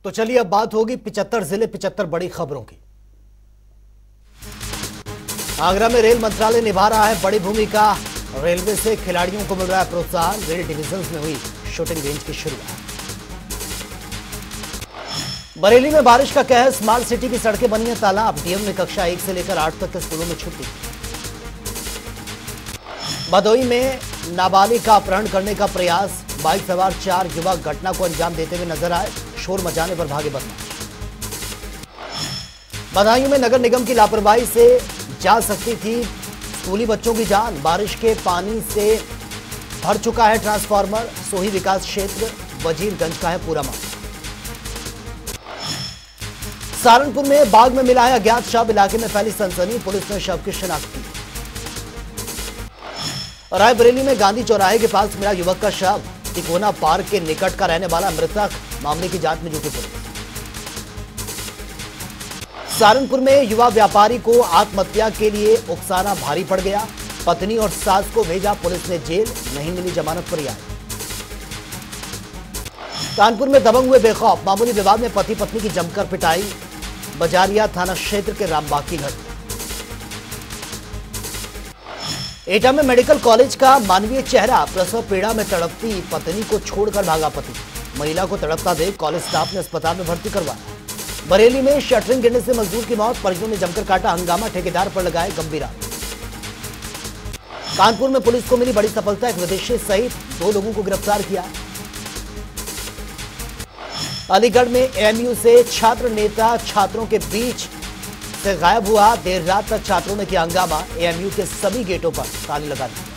तो चलिए अब बात होगी 75 जिले 75 बड़ी खबरों की। आगरा में रेल मंत्रालय निभा रहा है बड़ी भूमिका। रेलवे से खिलाड़ियों को मिल रहा है प्रोत्साहन। रेल डिविजन में हुई शूटिंग रेंज की शुरुआत। बरेली में बारिश का कहर, स्मार्ट सिटी की सड़कें बनी हैं तालाब। डीएम ने कक्षा 1 से लेकर 8 तक के स्कूलों में छुट्टी। भदोई में नाबालिग का अपहरण करने का प्रयास, बाइक सवार 4 युवक घटना को अंजाम देते हुए नजर आए। शोर मचाने पर भागे बदमाश। बदायूं में नगर निगम की लापरवाही से जा सकती थी स्कूली बच्चों की जान। बारिश के पानी से भर चुका है ट्रांसफार्मर। सोही विकास क्षेत्र वजीरगंज का है पूरा मामला। सहारनपुर में बाग में मिला है अज्ञात शव, इलाके में फैली सनसनी। पुलिस ने शव की शिनाख्त की। रायबरेली में गांधी चौराहे के पास मिला युवक का शव। तिकोना पार्क के निकट का रहने वाला मृतक, मामले की जांच में जुटी पुलिस। सहारनपुर में युवा व्यापारी को आत्महत्या के लिए उकसाना भारी पड़ गया। पत्नी और सास को भेजा पुलिस ने जेल, नहीं मिली जमानत पर रिहाई। कानपुर में दबंग हुए बेखौफ, मामूली विवाद में पति पत्नी की जमकर पिटाई। बजारिया थाना क्षेत्र के रामबाग की घटना। एटा में मेडिकल कॉलेज का मानवीय चेहरा, प्रसव पीड़ा में तड़पती पत्नी को छोड़कर भागा पति। महिला को तड़पता देख कॉलेज स्टाफ ने अस्पताल में भर्ती करवाया। बरेली में शटरिंग गिरने से मजदूर की मौत, परिजनों ने जमकर काटा हंगामा, ठेकेदार पर लगाए गंभीर आरोप। कानपुर में पुलिस को मिली बड़ी सफलता, एक विदेशी सहित 2 लोगों को गिरफ्तार किया। अलीगढ़ में एएमयू से छात्र नेता छात्रों के बीच से गायब हुआ। देर रात तक छात्रों ने किया हंगामा। एएमयू के सभी गेटों पर ताले लगा दिए।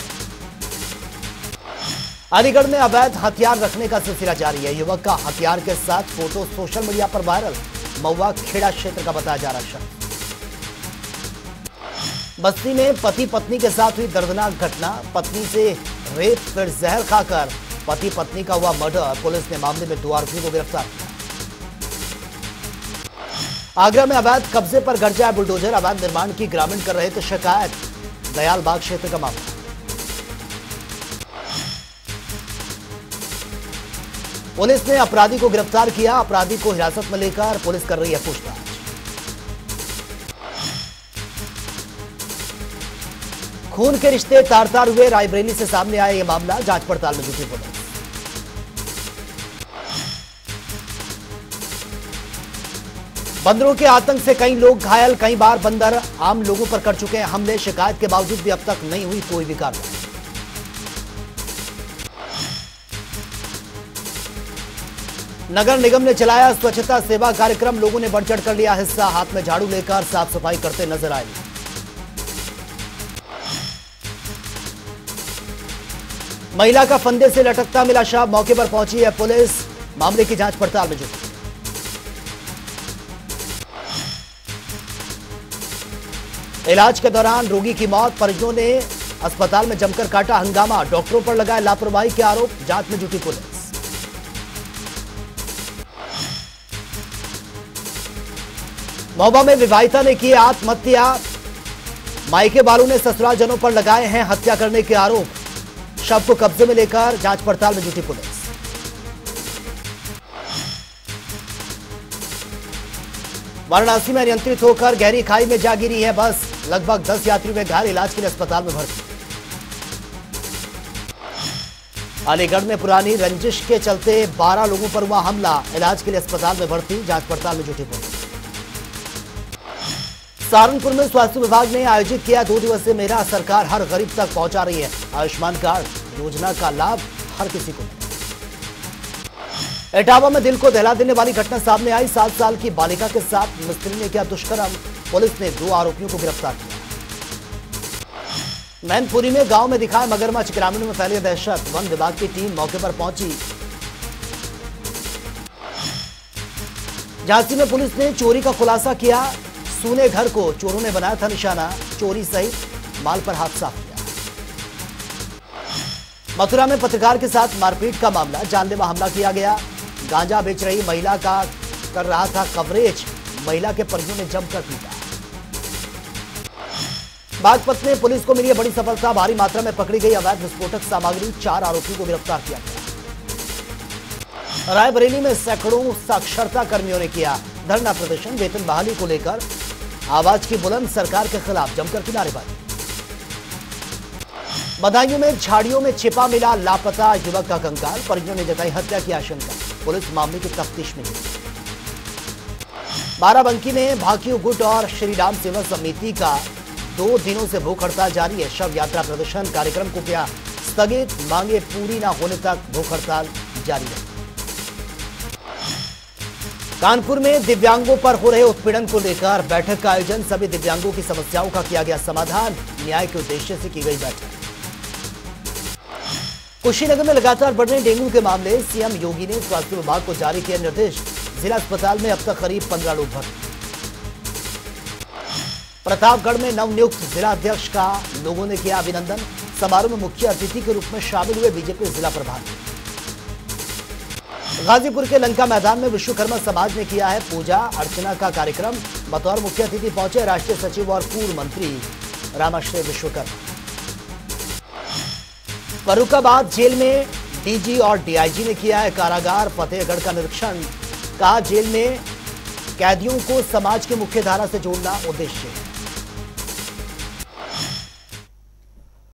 अलीगढ़ में अवैध हथियार रखने का सिलसिला जारी है। युवक का हथियार के साथ फोटो सोशल मीडिया पर वायरल। महुआ खेड़ा क्षेत्र का बताया जा रहा शख्स। बस्ती में पति पत्नी के साथ हुई दर्दनाक घटना। पत्नी से रेप फिर जहर खाकर पति पत्नी का हुआ मर्डर। पुलिस ने मामले में 2 आरोपियों को गिरफ्तार किया। आगरा में अवैध कब्जे पर गरजा बुलडोजर, अवैध निर्माण की ग्रामीण कर रहे थे शिकायत। दयालबाग क्षेत्र का मामला। पुलिस ने अपराधी को गिरफ्तार किया। अपराधी को हिरासत में लेकर पुलिस कर रही है पूछताछ। खून के रिश्ते तार तार हुए, रायबरेली से सामने आया यह मामला। जांच पड़ताल में जुटी पुलिस। बंदरों के आतंक से कई लोग घायल, कई बार बंदर आम लोगों पर कर चुके हैं हमले। शिकायत के बावजूद भी अब तक नहीं हुई कोई भी कार्रवाई। नगर निगम ने चलाया स्वच्छता सेवा कार्यक्रम। लोगों ने बढ़ चढ़ कर लिया हिस्सा। हाथ में झाड़ू लेकर साफ सफाई करते नजर आए। महिला का फंदे से लटकता मिला शव, मौके पर पहुंची है पुलिस। मामले की जांच पड़ताल में जुटी। इलाज के दौरान रोगी की मौत, परिजनों ने अस्पताल में जमकर काटा हंगामा। डॉक्टरों पर लगाए लापरवाही के आरोप, जांच में जुटी पुलिस। महोबा में विवाहिता ने की आत्महत्या। मायके वालों ने ससुराल जनों पर लगाए हैं हत्या करने के आरोप। शव को कब्जे में लेकर जांच पड़ताल में जुटी पुलिस। वाराणसी में अनियंत्रित होकर गहरी खाई में जा गिरी है बस। लगभग 10 यात्री में घायल, इलाज के लिए अस्पताल में भर्ती। अलीगढ़ में पुरानी रंजिश के चलते 12 लोगों पर हुआ हमला। इलाज के लिए अस्पताल में भर्ती। जांच पड़ताल में जुटी पुलिस। सहारनपुर में स्वास्थ्य विभाग ने आयोजित किया 2 दिवसीय मेला। सरकार हर गरीब तक पहुंचा रही है आयुष्मान कार्ड योजना का लाभ, हर किसी को। इटावा में दिल को दहला देने वाली घटना सामने आई। 7 साल की बालिका के साथ मिस्त्री ने किया दुष्कर्म। पुलिस ने 2 आरोपियों को गिरफ्तार किया। मैनपुरी में गांव में दिखाए मगरमच्छ, ग्रामीणों में फैली दहशत। वन विभाग की टीम मौके पर पहुंची। झांसी में पुलिस ने चोरी का खुलासा किया। सूने घर को चोरों ने बनाया था निशाना। चोरी सहित माल पर हाथ साफ किया। मथुरा में पत्रकार के साथ मारपीट का मामला, जानलेवा हमला किया गया। गांजा बेच रही महिला का कर रहा था कवरेज। महिला के परिजनों ने जमकर पीटा। बागपत में पुलिस को मिली बड़ी सफलता। भारी मात्रा में पकड़ी गई अवैध विस्फोटक सामग्री। 4 आरोपियों को गिरफ्तार किया गया। रायबरेली में सैकड़ों साक्षरता कर्मियों ने किया धरना प्रदर्शन। वेतन बहाली को लेकर आवाज की बुलंद, सरकार के खिलाफ जमकर की नारेबाजी। बदायूं में झाड़ियों में छिपा मिला लापता युवक का कंकाल, परिजनों ने जताई हत्या की आशंका, पुलिस मामले की तफ्तीश में है। बाराबंकी में भाकियू गुट और श्रीराम सेवा समिति का 2 दिनों से भूख हड़ताल जारी है। शव यात्रा प्रदर्शन कार्यक्रम को किया स्थगित, मांगे पूरी न होने तक भूख हड़ताल जारी है। कानपुर में दिव्यांगों पर हो रहे उत्पीड़न को लेकर बैठक का आयोजन, सभी दिव्यांगों की समस्याओं का किया गया समाधान, न्याय के उद्देश्य से की गई बैठक। कुशीनगर में लगातार बढ़ रहे डेंगू के मामले, सीएम योगी ने स्वास्थ्य विभाग को जारी किया निर्देश, जिला अस्पताल में अब तक करीब 15 लोग भर्ती। प्रतापगढ़ में नवनियुक्त जिला अध्यक्ष का लोगों ने किया अभिनंदन, समारोह में मुख्य अतिथि के रूप में शामिल हुए बीजेपी जिला प्रभारी। गाजीपुर के लंका मैदान में विश्वकर्मा समाज ने किया है पूजा अर्चना का कार्यक्रम, बतौर मुख्य अतिथि पहुंचे राष्ट्रीय सचिव और पूर्व मंत्री रामाश्रय विश्वकर्मा। फर्रुखाबाद जेल में डीजी और डीआईजी ने किया है कारागार फतेहगढ़ का निरीक्षण, कहा जेल में कैदियों को समाज की मुख्य धारा से जोड़ना उद्देश्य है।